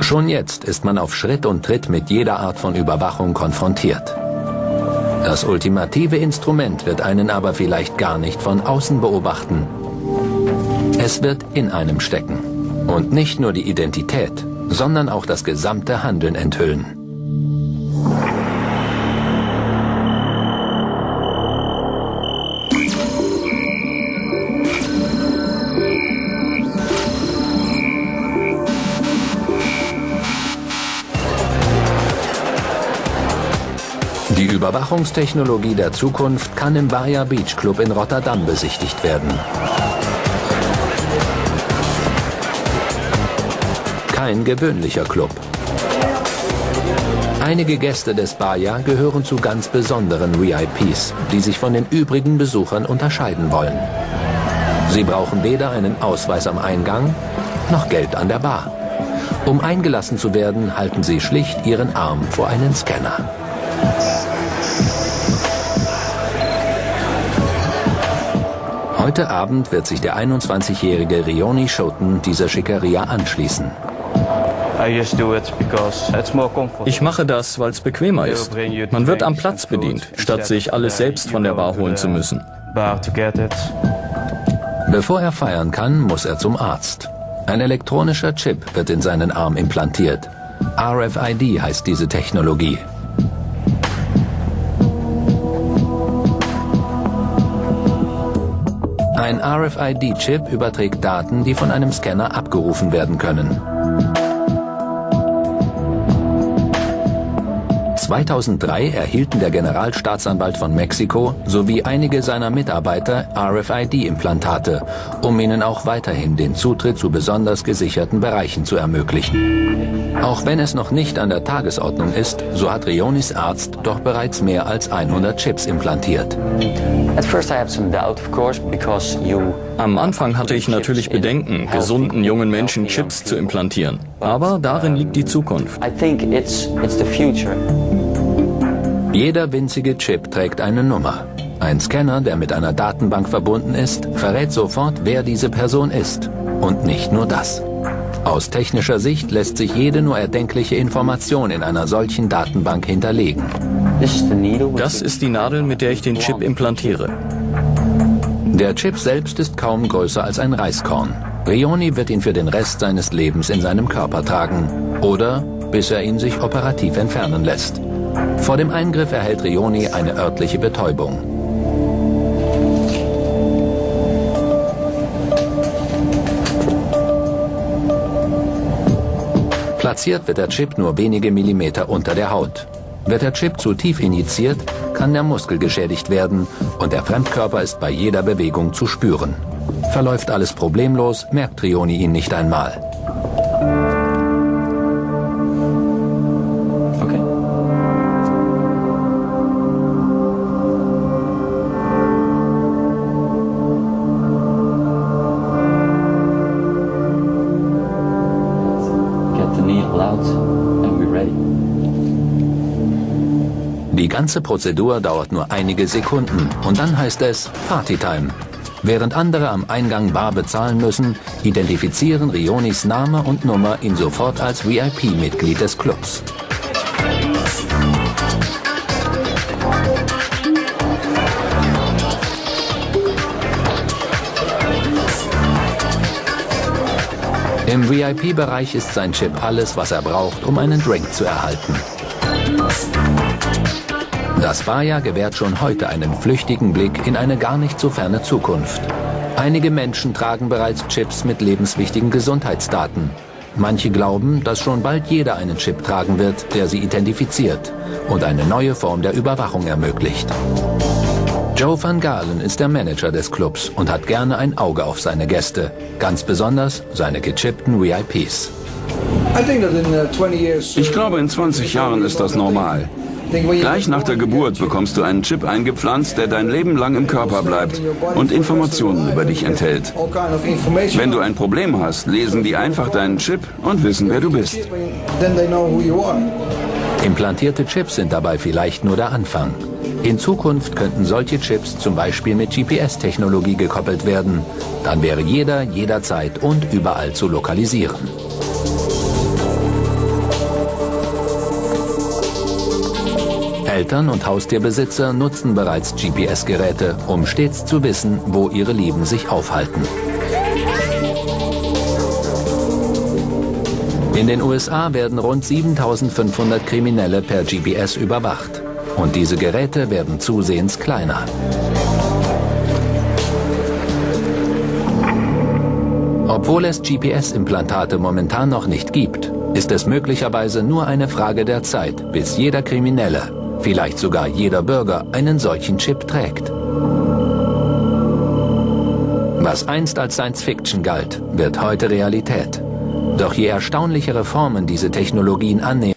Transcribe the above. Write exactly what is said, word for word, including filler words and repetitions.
Schon jetzt ist man auf Schritt und Tritt mit jeder Art von Überwachung konfrontiert. Das ultimative Instrument wird einen aber vielleicht gar nicht von außen beobachten. Es wird in einem stecken. Und nicht nur die Identität, sondern auch das gesamte Handeln enthüllen. Die Überwachungstechnologie der Zukunft kann im Baja Beach Club in Rotterdam besichtigt werden. Kein gewöhnlicher Club. Einige Gäste des Baja gehören zu ganz besonderen V I Ps, die sich von den übrigen Besuchern unterscheiden wollen. Sie brauchen weder einen Ausweis am Eingang, noch Geld an der Bar. Um eingelassen zu werden, halten sie schlicht ihren Arm vor einen Scanner. Heute Abend wird sich der einundzwanzigjährige Rioni Schoten dieser Schickeria anschließen. Ich mache das, weil es bequemer ist. Man wird am Platz bedient, statt sich alles selbst von der Bar holen zu müssen. Bevor er feiern kann, muss er zum Arzt. Ein elektronischer Chip wird in seinen Arm implantiert. R F I D heißt diese Technologie. Ein R F I D-Chip überträgt Daten, die von einem Scanner abgerufen werden können. zweitausenddrei erhielten der Generalstaatsanwalt von Mexiko sowie einige seiner Mitarbeiter R F I D-Implantate, um ihnen auch weiterhin den Zutritt zu besonders gesicherten Bereichen zu ermöglichen. Auch wenn es noch nicht an der Tagesordnung ist, so hat Rionis Arzt doch bereits mehr als hundert Chips implantiert. Am Anfang hatte ich natürlich Bedenken, gesunden jungen Menschen Chips zu implantieren. Aber darin liegt die Zukunft. Jeder winzige Chip trägt eine Nummer. Ein Scanner, der mit einer Datenbank verbunden ist, verrät sofort, wer diese Person ist. Und nicht nur das. Aus technischer Sicht lässt sich jede nur erdenkliche Information in einer solchen Datenbank hinterlegen. Das ist die Nadel, mit der ich den Chip implantiere. Der Chip selbst ist kaum größer als ein Reiskorn. Rioni wird ihn für den Rest seines Lebens in seinem Körper tragen. Oder bis er ihn sich operativ entfernen lässt. Vor dem Eingriff erhält Rioni eine örtliche Betäubung. Platziert wird der Chip nur wenige Millimeter unter der Haut. Wird der Chip zu tief injiziert, kann der Muskel geschädigt werden und der Fremdkörper ist bei jeder Bewegung zu spüren. Verläuft alles problemlos, merkt Rioni ihn nicht einmal. Die ganze Prozedur dauert nur einige Sekunden und dann heißt es Partytime. Während andere am Eingang bar bezahlen müssen, identifizieren Rionis Name und Nummer ihn sofort als V I P-Mitglied des Clubs. Im V I P-Bereich ist sein Chip alles, was er braucht, um einen Drink zu erhalten. Das Baja gewährt schon heute einen flüchtigen Blick in eine gar nicht so ferne Zukunft. Einige Menschen tragen bereits Chips mit lebenswichtigen Gesundheitsdaten. Manche glauben, dass schon bald jeder einen Chip tragen wird, der sie identifiziert und eine neue Form der Überwachung ermöglicht. Joe van Galen ist der Manager des Clubs und hat gerne ein Auge auf seine Gäste, ganz besonders seine gechippten V I Ps. Ich glaube, in zwanzig Jahren ist das normal. Gleich nach der Geburt bekommst du einen Chip eingepflanzt, der dein Leben lang im Körper bleibt und Informationen über dich enthält. Wenn du ein Problem hast, lesen die einfach deinen Chip und wissen, wer du bist. Implantierte Chips sind dabei vielleicht nur der Anfang. In Zukunft könnten solche Chips zum Beispiel mit G P S-Technologie gekoppelt werden. Dann wäre jeder jederzeit und überall zu lokalisieren. Eltern und Haustierbesitzer nutzen bereits G P S-Geräte, um stets zu wissen, wo ihre Lieben sich aufhalten. In den U S A werden rund siebentausendfünfhundert Kriminelle per G P S überwacht. Und diese Geräte werden zusehends kleiner. Obwohl es G P S-Implantate momentan noch nicht gibt, ist es möglicherweise nur eine Frage der Zeit, bis jeder Kriminelle, vielleicht sogar jeder Bürger, einen solchen Chip trägt. Was einst als Science-Fiction galt, wird heute Realität. Doch je erstaunlichere Formen diese Technologien annehmen,